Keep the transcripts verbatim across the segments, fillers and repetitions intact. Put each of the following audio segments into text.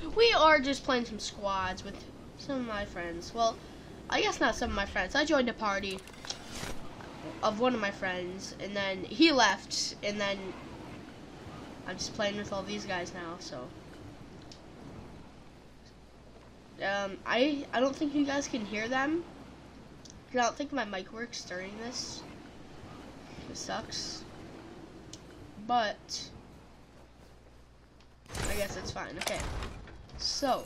we are just playing some squads with some of my friends. Well, I guess not some of my friends. I joined a party of one of my friends, and then he left, and then I'm just playing with all these guys now, so. Um, I, I don't think you guys can hear them. I don't think my mic works during this. It sucks. But I guess it's fine. Okay. So.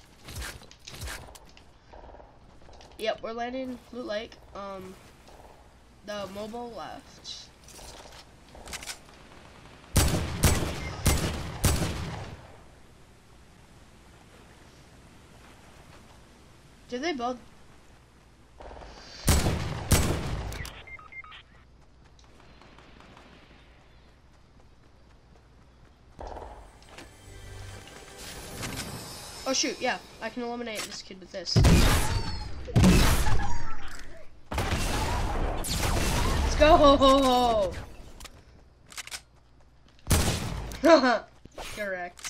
Yep, we're landing Loot Lake. Um, the mobile left. Did they both? Oh shoot, yeah, I can eliminate this kid with this. Let's go! Correct.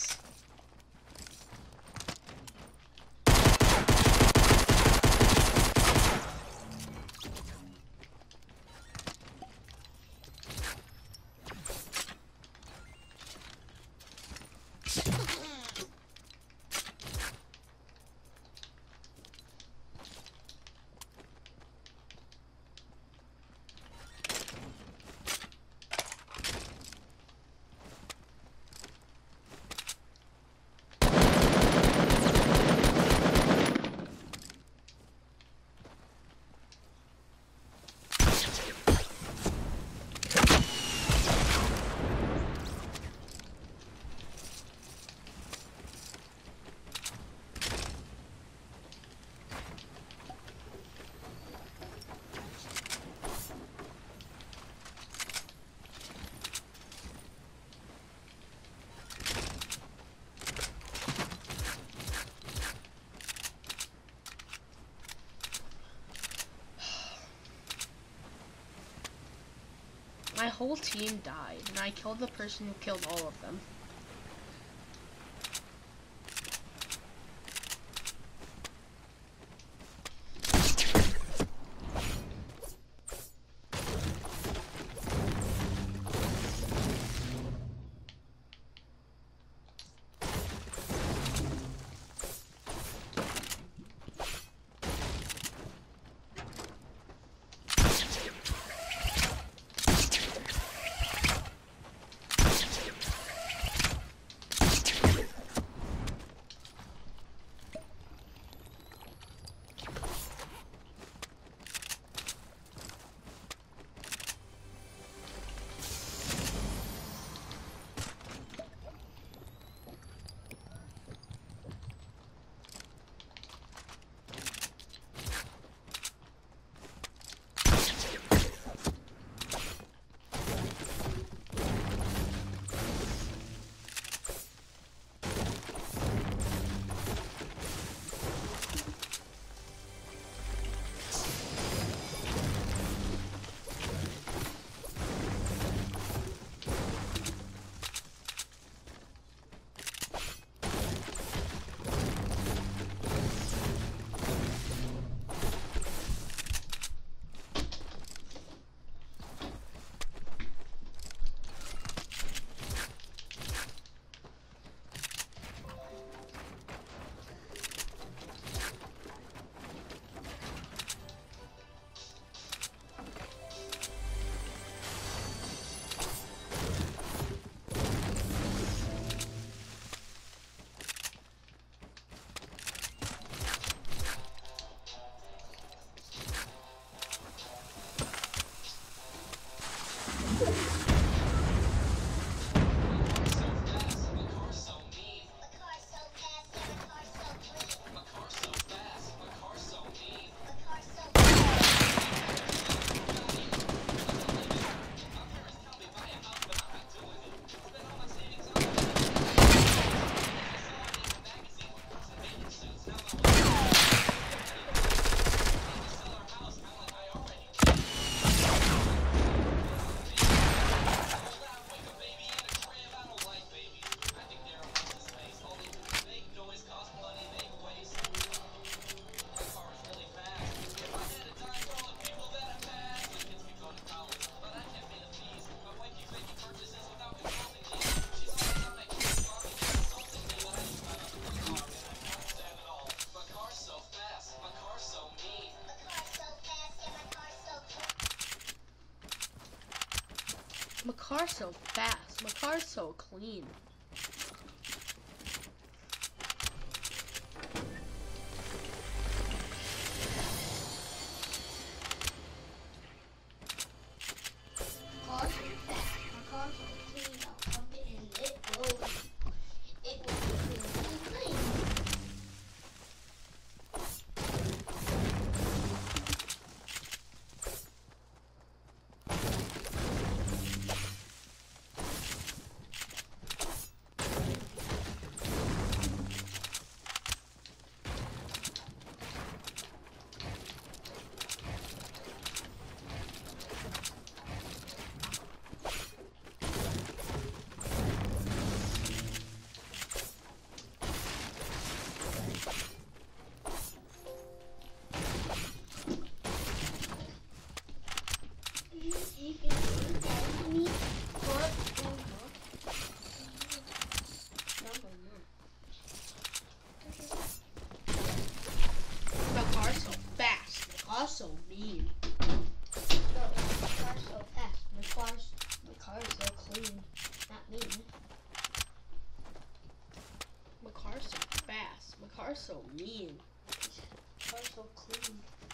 My whole team died, and I killed the person who killed all of them. car's so fast. My car's so clean. Car's so fast. My car's so clean. I'll pump it and it will. It will be really clean. My car's so fast. My car's so mean. No, my car's so fast. My car's, my car is so clean. Not mean. My car's so fast. My car's so mean. My car's so clean.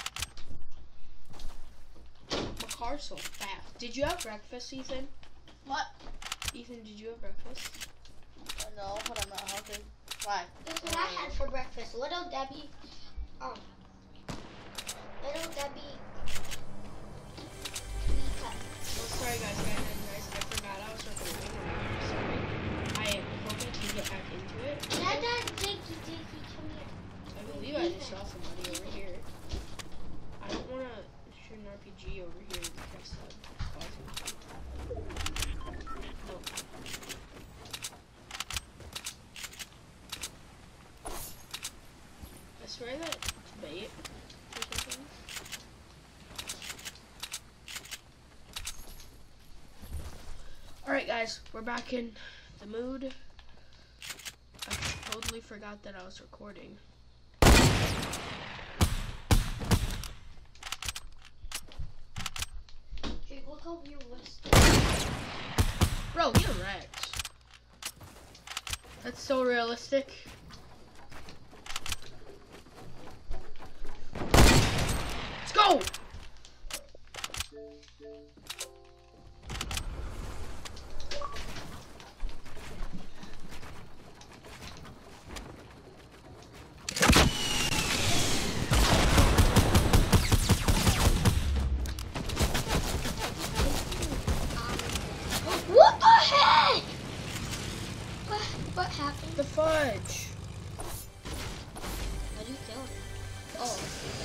My car's so fast. Did you have breakfast, Ethan? What? Ethan, did you have breakfast? No, but I'm not hungry. Why? That's what I had for breakfast. Little Debbie, um, Little Debbie, we cut. Oh, sorry guys, guys, guys, guys, I forgot I was recording. I'm sorry. I am hoping to get back into it. Dada, Jakey, Jakey, come here. I believe I just saw somebody over here. I don't want to shoot an R P G over here and press the button. No. I swear that it's bait or something. Alright guys, we're back in the mood. I totally forgot that I was recording. Jake, look over your wrist. Bro, get wrecked. That's so realistic. Let's go! What the heck? What, what happened? The fudge. How do you kill him? Oh.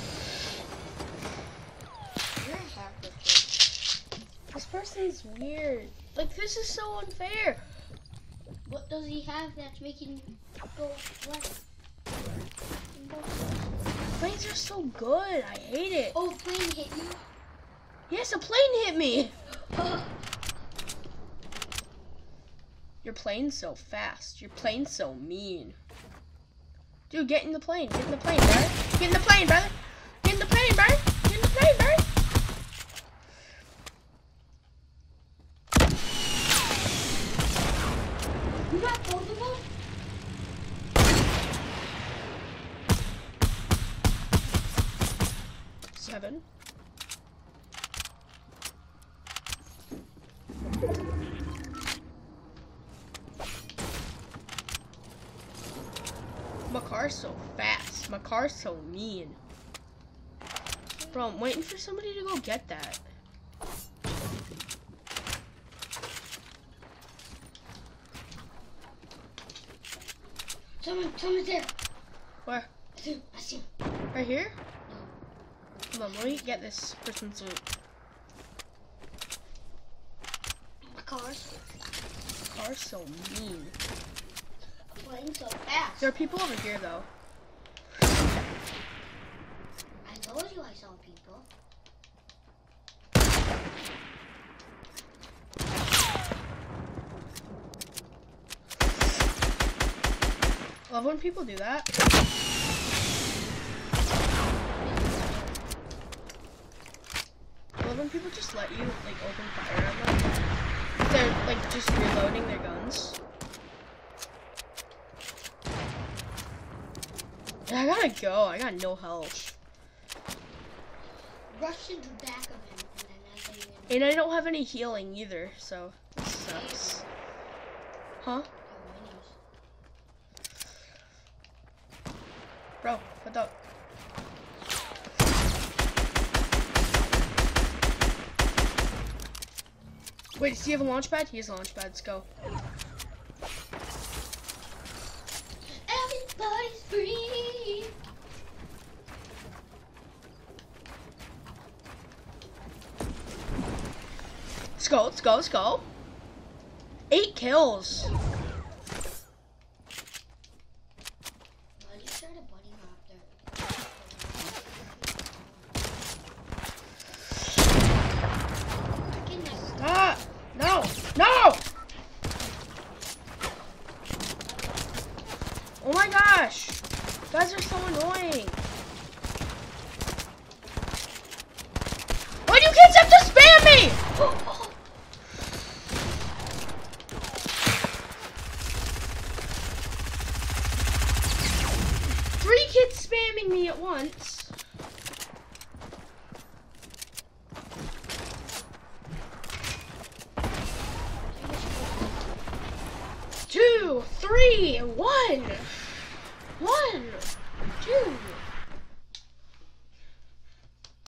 You're a hacker. This person's weird. Like, this is so unfair. What does he have that's making you go left? Planes are so good. I hate it. Oh, plane hit you. Yes, a plane hit me. Oh, Your plane's so fast. Your plane's so mean. Dude, get in the plane. Get in the plane, brother. Get in the plane, brother. Get in the plane, brother. Get in the plane, brother. you got both of them? Seven. My car's so fast. My car's so mean. Bro, I'm waiting for somebody to go get that. Someone, someone's there. Where? I see him. I see him. Right here? Hold on, let me get this person's loot. My car's Car's so mean. playing so fast. There are people over here, though. I told you I saw people. Love when people do that. Love when people just let you, like, open fire on them. like they're like just reloading their guns. I gotta go. I got no health. Rush to the back of him, and then that's how you win. And I don't have any healing either, so this sucks. Huh? Bro, what the? Wait, does he have a launch pad? He has a launch pad. Let's go. Everybody's free. Let's go. Let's go. Let's go. Eight kills. Why did you start a bunny hop there? Freaking next. Ah! No! No! Oh my gosh! You guys are so annoying. Why do you kids have to spam me? Three kids spamming me at once. Two, three, one, one, two.